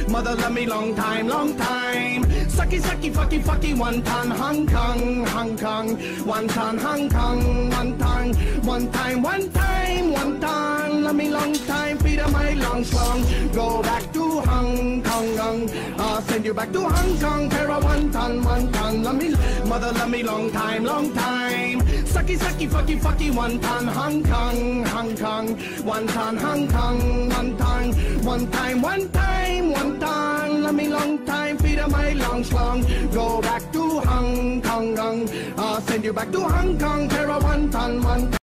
Mother love me long time, long time. Sucky, sucky, fucky, fucky, one ton, Hong Kong, Hong Kong. One ton, Hong Kong, one ton. One time, one time, one ton. Love me long time, feet of my long slong. Go back to Hong Kong, I'll send you back to Hong Kong. Para one ton, love me. Mother love me long time, long time. Sucky, sucky, fucky, fucky, one ton, Hong Kong, Hong Kong. One ton, Hong Kong, one ton. One time, one time, one ton. Love me long time, feet of my long slong. Go back to Hong Kong, I'll send you back to Hong Kong. Para one ton, one ton.